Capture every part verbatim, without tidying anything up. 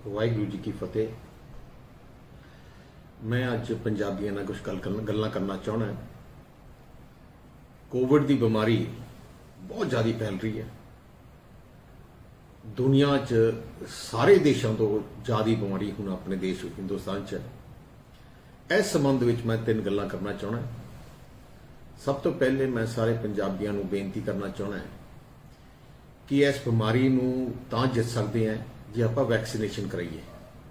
वाहिगुरू जी की फतेह। मैं अज पंजाबियों नाल कुछ गल गल्लां करना चाहना। कोविड की बीमारी बहुत ज़्यादा फैल रही है। दुनिया च सारे देशों तो ज़्यादा बीमारी हुण अपने देश हिंदुस्तान च है। इस संबंध में मैं तीन गल्लां करना चाहना। सब तो पहले मैं सारे पंजाबियों को बेनती करना चाहना कि इस बीमारी नूं तां जित सकते हैं जे आपां वैक्सीनेशन कराइए।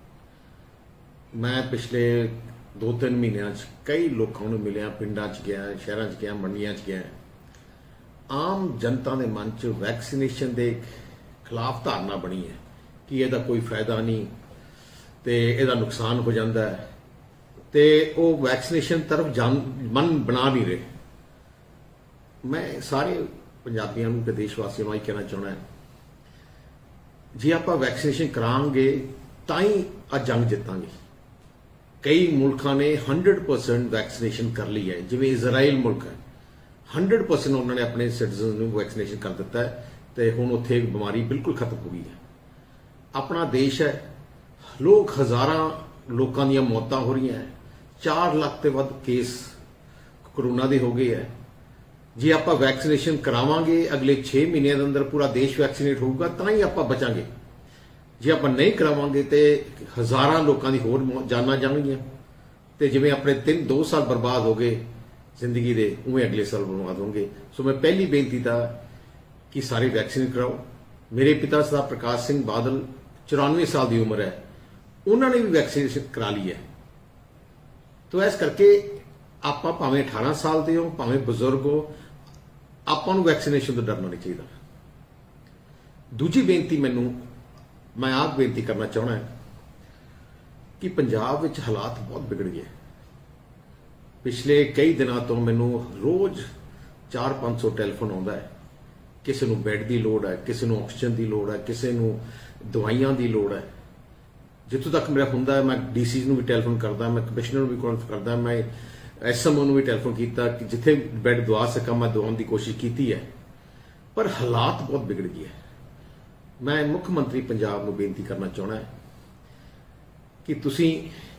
मैं पिछले दो तीन महीनों कई लोगों को मिलिया, पिंडां च गया, शहरों च गया, मंडियां च गया। आम जनता के मन च वैक्सीनेशन के खिलाफ धारणा बनी है कि इसका कोई फायदा नहीं, तो इसका नुकसान हो जाता है, तो वो वैक्सीनेशन तरफ जान मन बना नहीं रहे। मैं सारे पंजाबियों को, देशवासियों को कहना चाहना है, जे आप वैक्सीनेशन करांगे तां ही आ जंग जितांगे। कई मुल्कों ने हंड्रड परसेंट वैक्सीनेशन कर ली है, जिवें इजराइल मुल्क है, हंड्रड परसेंट उन्होंने अपने सिटीजन को वैक्सीनेशन कर दिता है, तो हुण उत्थे बीमारी बिल्कुल खत्म हो गई है। अपना देश है, लोग हज़ारां लोगों दी मौतां हो रही हैं, चार लाख ते वध केस कोरोना के हो गए हैं। जे आप वैक्सीनेशन करावांगे, अगले छे महीने के अंदर पूरा देश वैक्सीनेट होगा, तां ही आप बचांगे। जे आप नहीं करावांगे तो हज़ारां लोगों की होर जाना जाणगियां, तो जिवें अपने तीन दो साल बर्बाद हो गए जिंदगी के, उवें अगले साल बर्बाद होंगे। सो मैं पहली बेनती था कि सारे वैक्सीन कराओ। मेरे पिता साहब प्रकाश सिंह बादल चौरानवे साल की उम्र है, उन्होंने भी वैक्सीनेशन करा ली है। तो इस करके आप भावें अठारह साल के हो, भावें बजुर्ग हो, आपां नूं वैक्सीनेशन तो डरना नहीं चाहिए। दूजी बेनती मैनू मैं आप बेनती करना चाहना है कि पंजाब विच हालात बहुत बिगड़ गए। पिछले कई दिनों तो मैनू रोज चार पांच सौ टैलीफोन आता है। किसी को बैड की लोड़ है, किसी को ऑक्सीजन की लोड़ है, किसी को दवाइयां की लोड़ है। जितों तक मेरा हुंदा है, मैं डी सी भी टैलीफोन करदा, मैं कमिश्नर भी कॉल करदा, मैं एस एम ओ भी टैलीफोन किया कि जिथे बैड दवा सका मैं दवाने की कोशिश की है, पर हालात बहुत बिगड़ गए। मैं मुख्य मंत्री पंजाब को बेनती करना चाहना है कि तुसी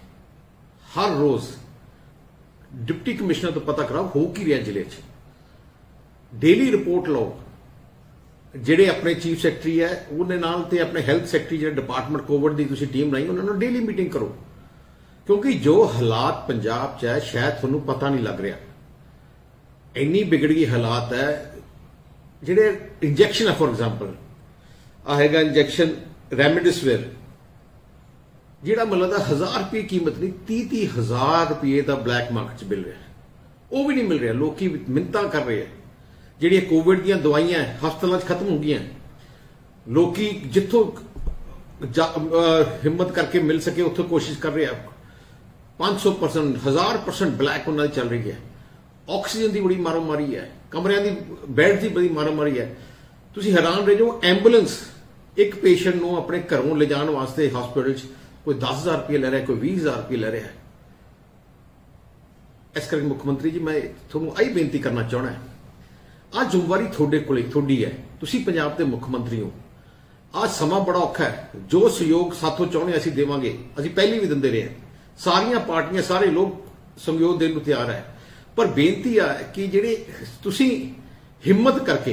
हर रोज डिप्टी कमिश्नर तो पता कराओ हो की रहा जिले च, डेली रिपोर्ट लो। जिहड़े अपने चीफ सैकटरी है उन्हें नाल ते अपने हैल्थ सैकटरी जो डिपार्टमेंट कोविड की तुसी टीम बनाई, उन्होंने डेली मीटिंग करो, क्योंकि जो हालात पंजाब च है शायद तुहानूं पता नहीं लग रहा। इन्नी बिगड़ गई हालात है। जिहड़े इंजैक्शन है, फॉर एग्जाम्पल आएगा इंजैक्शन रेमडेसिविर, जिहड़ा मतलब हजार रुपये कीमत नहीं, तीह तीह हजार रुपये का ब्लैक मार्केट च मिल रहा है, वो भी नहीं मिल रहा। लोग मिन्नतां कर रहे हैं। जिहड़ियां कोविड दीयां दवाइयां हस्पतालों खत्म हो गई, लोग जिथों हिम्मत करके मिल सके उत्थों कोशिश कर रहे हैं। पांच सौ परसेंट हजार परसेंट ब्लैक उन्होंने चल रही है। ऑक्सीजन की बड़ी मारो मारी है, कमरिया की बैड की बड़ी मारो मारी है। तुसीं हैरान रह जाओ, एंबूलेंस एक पेशेंट को अपने घरों ले जाने वास्ते हॉस्पिटल कोई दस हजार रुपये ले रहा है, कोई भी हजार रुपये ले रहा है। इस करके मुख्यमंत्री जी मैं थोनों आई बेनती करना चाहना है, आज जिम्मेवारी थोड़े कोले थोड़ी है, तुसीं पंजाब के मुख्यमंत्री हो। आज समा बड़ा औखा है, जो सहयोग साथों चाहने असीं देवांगे, असीं पहले भी दिंदे रहे हैं। सारियां पार्टियां सारे लोग सहयोग देने को तैयार है, पर बेनती है कि जिहड़े तुसीं हिम्मत करके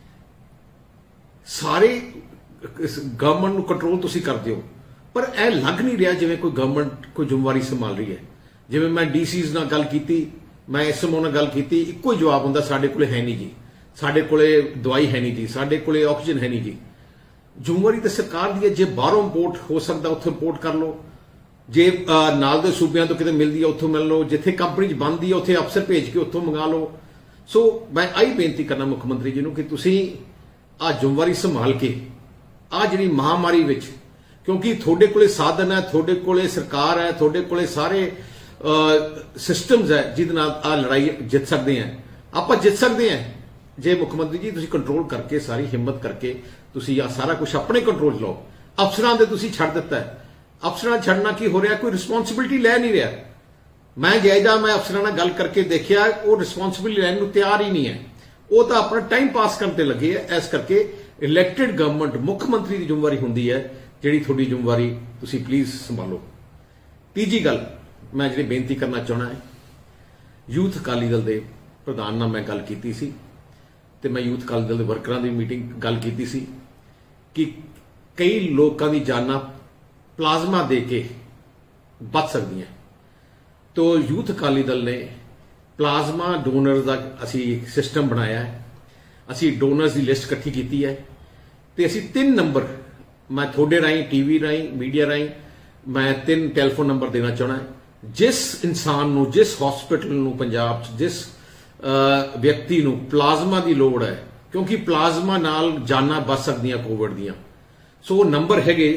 सारे गवर्नमेंट को कंट्रोल तुसीं करदे हो, पर यह लग नहीं रहा जिवें कोई गवर्नमेंट कोई जिम्मेवारी संभाल रही है। जिवें मैं डी सीज नाल गल कीती, मैं एस एम ओ नाल गल कीती, इक्को ही जवाब हुंदा साडे कोले है नहीं जी, साडे कोले दवाई है नहीं जी, साडे कोले ऑक्सीजन है नहीं जी। जिम्मेवारी तो सरकार दी है, जे बाहरों इंपोर्ट हो सकता उत्थे इंपोर्ट कर लो, जे नाल दे सूबियां तो किते मिलदी है उत्थों मिल लो, जिथे कंपनी बनदी है उत्थे अफसर भेज के उत्थों मंगा लो। सो मैं आई बेनती करना मुख्यमंत्री जी नूं कि तुसीं आ जिम्मेवारी संभाल के आ जिहड़ी महामारी विच, क्योंकि थोड़े कोले साधन है, थोड़े कोले सरकार है, थोड़े कोले सारे सिस्टम्स है जिहदे नाल आ लड़ाई जित सकते हैं। आप जित सकते हैं जे मुख्यमंत्री जी तुसीं कंट्रोल करके, सारी हिम्मत करके तुसीं आ सारा कुछ अपने कंट्रोल लो। अफसरां दे तुसीं छड्ड दित्ता है, अफसरां छड्डना की हो रहा, कोई रिस्पोंसिबिलिटी लै नहीं रहा। मैं जायजा मैं अफसरां नाल गल करके देखिया, वो रिस्पोंसिबिलिटी लैण नूं तैयार ही नहीं है, वो तो अपना टाइम पास करते लगे है। इस करके इलैक्टेड गवर्नमेंट मुख्यमंत्री की जिम्मेवारी होंदी है ਜਿਹੜੀ ਤੁਹਾਡੀ ਜ਼ਿੰਮੇਵਾਰੀ ਤੁਸੀਂ ਪਲੀਜ਼ ਸੰਭਾਲੋ। ਤੀਜੀ ਗੱਲ ਮੈਂ ਜਿਹੜੀ ਬੇਨਤੀ ਕਰਨਾ ਚਾਹਣਾ ਹੈ, ਯੂਥ ਅਕਾਲੀ ਦਲ ਦੇ ਪ੍ਰਧਾਨ ਨਾਲ ਮੈਂ ਗੱਲ ਕੀਤੀ ਸੀ ਤੇ ਮੈਂ ਯੂਥ ਅਕਾਲੀ ਦਲ ਦੇ ਵਰਕਰਾਂ ਦੀ ਮੀਟਿੰਗ ਗੱਲ ਕੀਤੀ ਸੀ ਕਿ ਕਈ ਲੋਕਾਂ ਦੀ ਜਾਨਾਂ ਪਲਾਜ਼ਮਾ ਦੇ ਕੇ ਬਚ ਸਕਦੀਆਂ। तो यूथ अकाली दल ने प्लाज्मा डोनर का असी सिस्टम बनाया है, असी डोनर्स की लिस्ट इकट्ठी की है तो असी तीन नंबर मैं थोड़े राही टीवी राही मीडिया राही मैं तीन टैलीफोन नंबर देना चाहना है। जिस इंसान नूं जिस हॉस्पिटल नूं पंजाब च जिस व्यक्ति नूं प्लाज्मा की लोड़ है, क्योंकि प्लाज्मा नाल जाना बच सकदियां कोविड दियां, सो नंबर है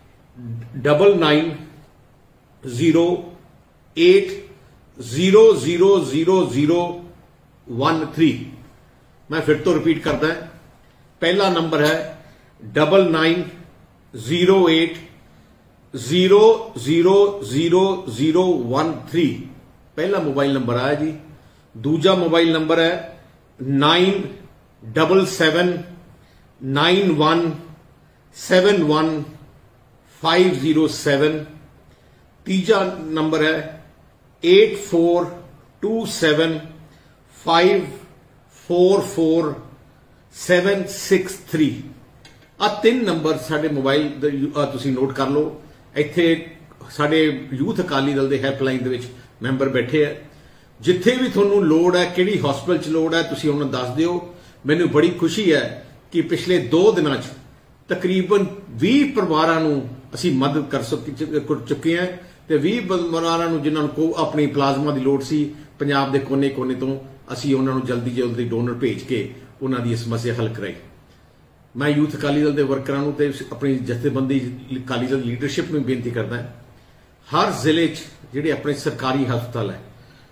double nine zero eight zero zero zero zero one three. मैं फिर तो रिपीट करता है, पहला नंबर है double nine zero eight zero zero zero zero one three, पहला मोबाइल नंबर आया जी। दूजा मोबाइल नंबर है nine double seven nine one seven one five zero seven. तीजा नंबर है eight four two seven five four four seven six three. आ तीन number साडे मोबाइल तुसीं नोट कर लो। इत्थे साडे यूथ अकाली दल दे हैल्पलाइन दे विच मैंबर बैठे है, जिथे भी तुहानूं लोड़ है, किहड़ी हॉस्पिटल च लोड़ है, तुसीं उन्हां नूं दस दिओ। मैनूं बड़ी खुशी है कि पिछले दो दिनां च तकरीबन बीस परिवारां नूं असीं मदद कर चुके हैं ते बीस परिवारां नूं जिन्हां नूं अपनी प्लाज्मा की लोड़ सी पंजाब दे कोने कोने तो असीं उन्हां नूं जल्दी जल्दी डोनर भेज के उन्हां दी समस्या हल कराई। मैं यूथ अकाली दल के वर्करां नूं ते अपनी जथेबंदी अकाली दल लीडरशिप नूं बेनती करदा, हर जिले च जिहड़े अपने सरकारी हस्पताल है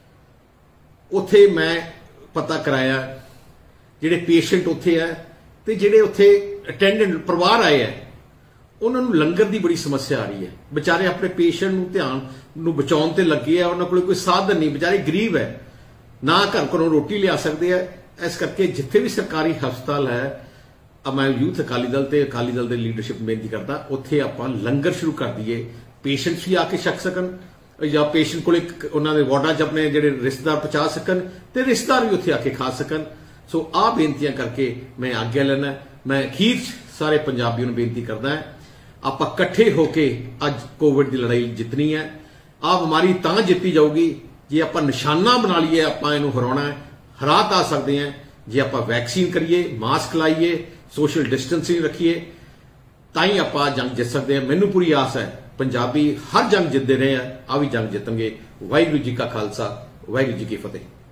उत्थे मैं पता कराया, जिहड़े पेशेंट उत्थे है ते जिहड़े उत्थे अटेंडेंट परिवार आए है उन्होंने लंगर की बड़ी समस्या आ रही है। बेचारे अपने पेशेंट नूं ध्यान नूं बचाउण ते लगे है, उन्होंने कोई साधन नहीं, बेचारे गरीब है, ना घर घरों रोटी लिया सकते हैं। इस करके जिथे भी सरकारी हस्पताल है मैं यूथ अकाली दल ते अकाली दल की लीडरशिप बेनती करता उत्थे आपां लंगर शुरू कर दईए, पेशेंट्स भी आके छक सकन या पेशेंट को उन्होंने वार्डां च अपने जिहड़े रिश्तेदार पहुंचा सकन ते रिश्तेदार भी उत्थे आके खा सकन। सो आ बेनतियां करके मैं आग्ञा लेना। मैं अखीर सारे पंजाबियों नूं बेनती करदा है, आपां इकट्ठे होके अज कोविड की लड़ाई जितनी है। आ बीमारी तां जित्ती जाऊगी जे आपां निशाना बना लीए, आपां इहनूं हराउणा है, हरा ता सकते हैं जे आपां वैक्सीन करिए, मास्क लाइए, सोशल डिस्टेंसिंग रखिए, ताई आपां जंग जित सकते हैं। मैनूं पूरी आस है पंजाबी हर जंग जितते रहे हैं, आ भी जंग जितणगे। वाहिगुरू जी का खालसा, वाहिगुरू जी की फतेह।